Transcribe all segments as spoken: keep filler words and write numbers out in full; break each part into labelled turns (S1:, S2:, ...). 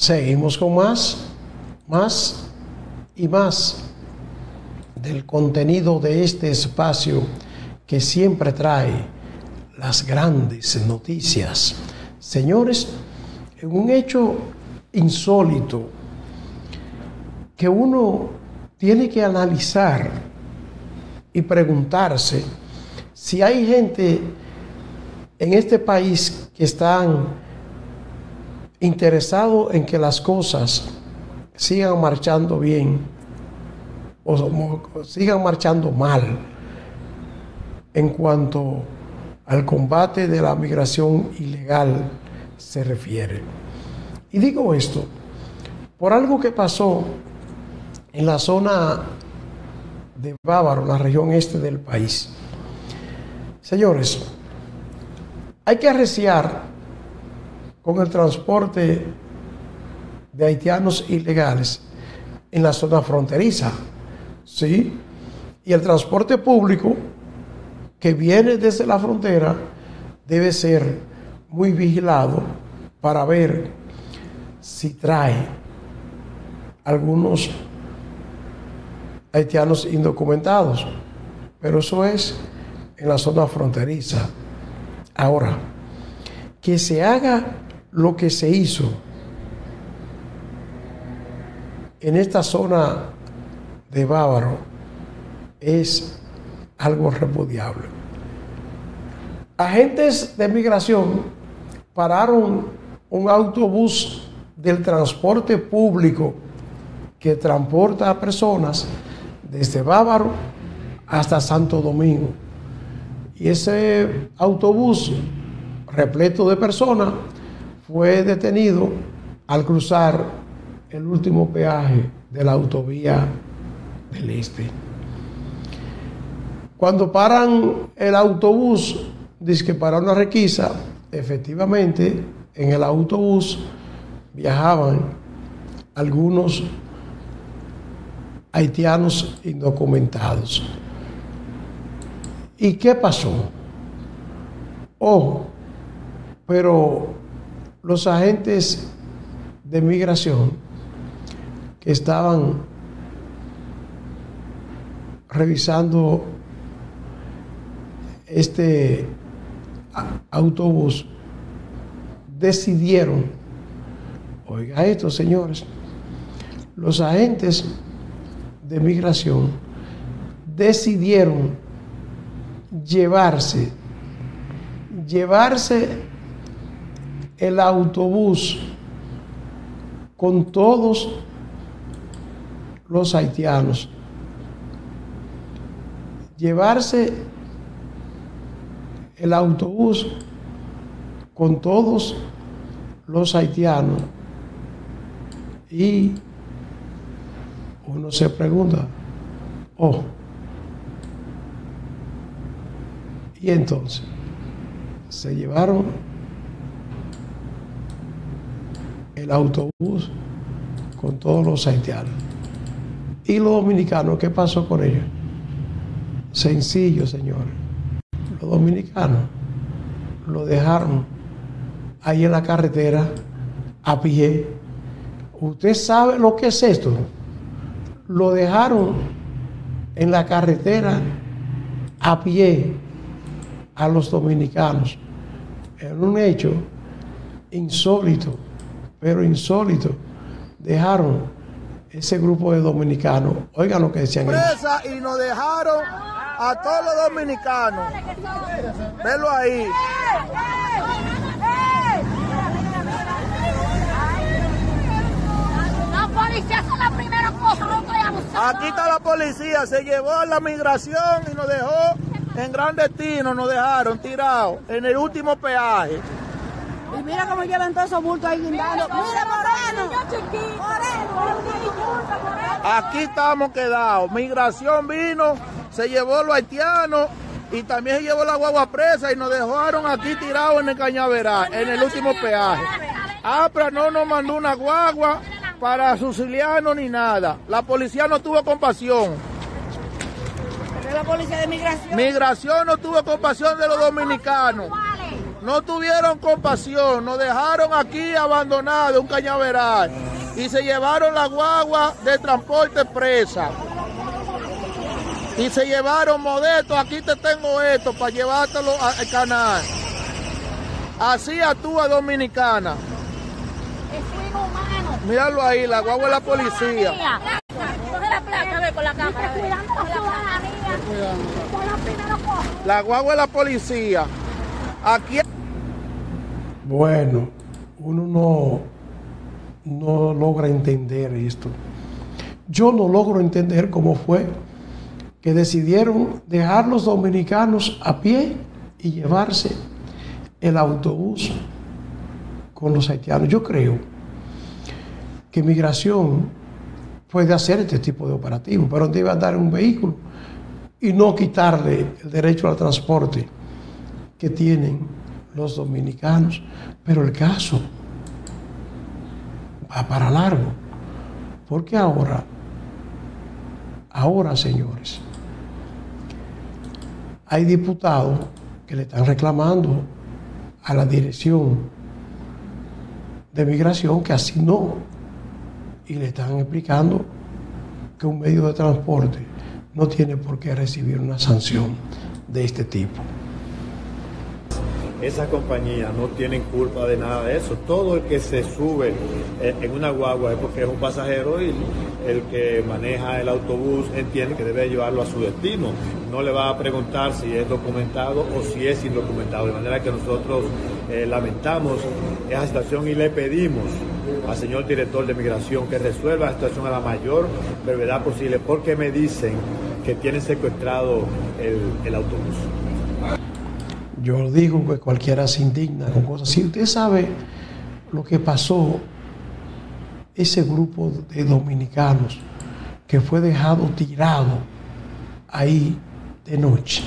S1: Seguimos con más, más y más del contenido de este espacio que siempre trae las grandes noticias. Señores, en un hecho insólito que uno tiene que analizar y preguntarse si hay gente en este país que están interesados en que las cosas sigan marchando bien o, o sigan marchando mal en cuanto al combate de la migración ilegal se refiere. Y digo esto por algo que pasó en la zona de Bávaro, la región este del país. Señores, hay que arreciar con el transporte de haitianos ilegales en la zona fronteriza, ¿sí? Y el transporte público que viene desde la frontera debe ser muy vigilado para ver si trae algunos haitianos indocumentados, pero eso es en la zona fronteriza. Ahora, que se haga lo que se hizo en esta zona de Bávaro es algo repudiable. Agentes de migración pararon un autobús del transporte público que transporta a personas desde Bávaro hasta Santo Domingo. Y ese autobús repleto de personas fue detenido al cruzar el último peaje de la autovía del Este. Cuando paran el autobús, dice que para una requisa, efectivamente en el autobús viajaban algunos haitianos indocumentados. ¿Y qué pasó? Ojo, pero los agentes de migración que estaban revisando este autobús decidieron, oiga esto, señores, los agentes de migración decidieron llevarse llevarse el autobús con todos los haitianos, llevarse el autobús con todos los haitianos. Y uno se pregunta, oh, y entonces se llevaron el autobús con todos los haitianos. ¿Y los dominicanos qué pasó con ellos? Sencillo, señores. Los dominicanos lo dejaron ahí en la carretera a pie. ¿Usted sabe lo que es esto? Lo dejaron en la carretera a pie a los dominicanos. En un hecho insólito, pero insólito, dejaron ese grupo de dominicanos. Oigan lo que decían ellos.
S2: Y nos dejaron a todos los dominicanos. Velo ahí.
S3: La policía son la primera corrupta y abusadora.
S2: Aquí está la policía, se llevó a la migración y nos dejó en gran destino, nos dejaron tirados en el último peaje.
S4: Y mira cómo llevan todos esos bultos ahí guindando. ¡Mira, Moreno!
S2: Aquí estamos quedados. Migración vino, se llevó los haitianos y también se llevó la guagua presa y nos dejaron aquí tirados en el Cañaveral, en el último peaje. APRA no nos mandó una guagua para auxiliarnos ni nada. La policía no tuvo compasión.
S4: La policía de migración.
S2: Migración no tuvo compasión de los dominicanos. no tuvieron compasión, nos dejaron aquí abandonados en un cañaveral y se llevaron la guagua de transporte presa. Y se llevaron modesto, aquí te tengo esto para llevártelo al canal. Así actúa Dominicana.
S3: Es inhumano.
S2: Míralo ahí, la guagua de la policía.
S3: Coge la placa, ve con la cámara. Cuidando la ciudadanía.
S2: La guagua de la policía. Aquí.
S1: Bueno, uno no, no logra entender esto. Yo no logro entender cómo fue que decidieron dejar los dominicanos a pie y llevarse el autobús con los haitianos. Yo creo que Migración puede hacer este tipo de operativo, pero debe andar en un vehículo y no quitarle el derecho al transporte que tienen los dominicanos. Pero el caso va para largo, porque ahora, ahora, señores, hay diputados que le están reclamando a la dirección de Migración que así no, y le están explicando que un medio de transporte no tiene por qué recibir una sanción de este tipo.
S5: Esas compañías no tienen culpa de nada de eso. Todo el que se sube en una guagua es porque es un pasajero y el que maneja el autobús entiende que debe llevarlo a su destino. No le va a preguntar si es documentado o si es indocumentado. De manera que nosotros eh, lamentamos esa situación y le pedimos al señor director de Migración que resuelva la situación a la mayor brevedad posible, porque me dicen que tienen secuestrado el, el autobús.
S1: Yo digo que cualquiera se indigna con cosas. Si usted sabe lo que pasó, ese grupo de dominicanos que fue dejado tirado ahí de noche.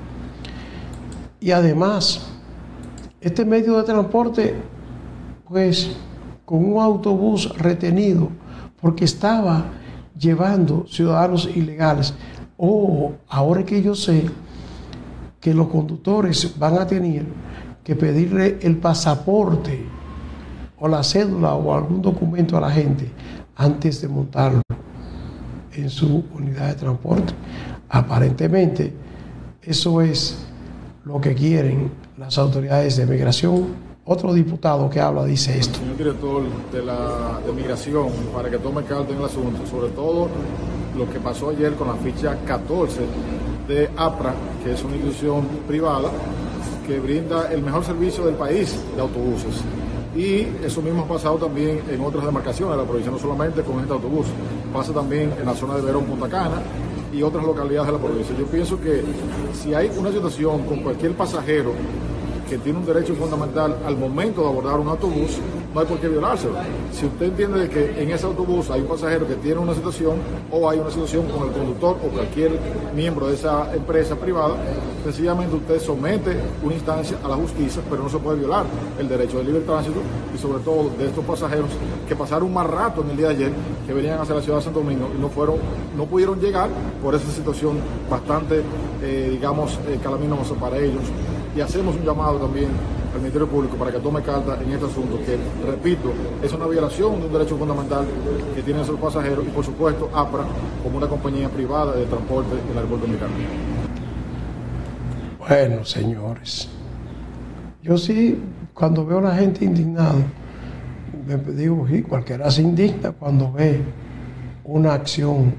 S1: Y además, este medio de transporte, pues, con un autobús retenido, porque estaba llevando ciudadanos ilegales. Oh, ahora que yo sé que los conductores van a tener que pedirle el pasaporte o la cédula o algún documento a la gente antes de montarlo en su unidad de transporte. Aparentemente, eso es lo que quieren las autoridades de Migración. Otro diputado que habla dice esto.
S6: Señor director de, la, de Migración, para que tome carta en el asunto, sobre todo lo que pasó ayer con la ficha catorce de APRA, que es una institución privada que brinda el mejor servicio del país de autobuses. Y eso mismo ha pasado también en otras demarcaciones de la provincia, no solamente con este autobús, pasa también en la zona de Verón, Punta Cana y otras localidades de la provincia. Yo pienso que si hay una situación con cualquier pasajero que tiene un derecho fundamental al momento de abordar un autobús, no hay por qué violárselo. Si usted entiende que en ese autobús hay un pasajero que tiene una situación o hay una situación con el conductor o cualquier miembro de esa empresa privada, sencillamente usted somete una instancia a la justicia, pero no se puede violar el derecho de libre tránsito y sobre todo de estos pasajeros que pasaron más rato en el día de ayer, que venían hacia la ciudad de Santo Domingo y no fueron, no pudieron llegar por esa situación bastante, eh, digamos, eh, calaminosa para ellos. Y hacemos un llamado también al Ministerio Público para que tome carta en este asunto, que, repito, es una violación de un derecho fundamental que tienen esos pasajeros y, por supuesto, APRA como una compañía privada de transporte en la República Dominicana.
S1: Bueno, señores, yo sí, cuando veo a la gente indignada, me digo, sí, cualquiera se indigna cuando ve una acción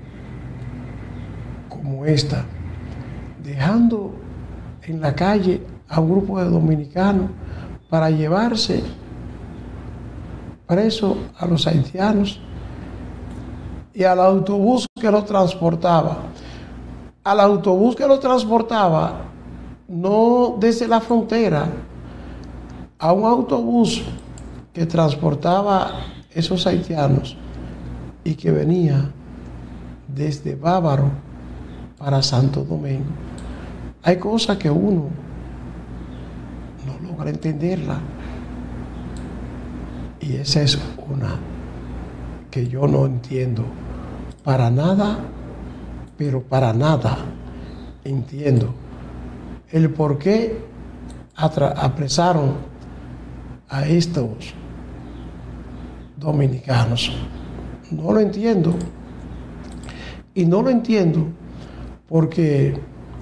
S1: como esta, dejando en la calle a un grupo de dominicanos para llevarse preso a los haitianos y al autobús que los transportaba. Al autobús que los transportaba, no desde la frontera, a un autobús que transportaba esos haitianos y que venía desde Bávaro para Santo Domingo. Hay cosas que uno no logra entenderla. Y esa es una que yo no entiendo para nada, pero para nada entiendo el por qué apresaron a estos dominicanos. No lo entiendo. Y no lo entiendo porque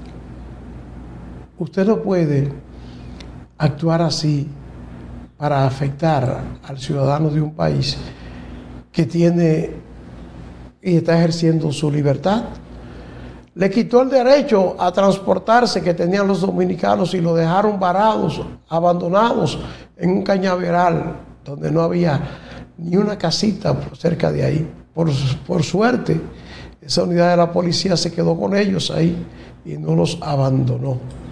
S1: usted no puede actuar así para afectar al ciudadano de un país que tiene y está ejerciendo su libertad. Le quitó el derecho a transportarse que tenían los dominicanos y lo dejaron varados, abandonados en un cañaveral donde no había ni una casita cerca de ahí. Por, por suerte, esa unidad de la policía se quedó con ellos ahí y no los abandonó.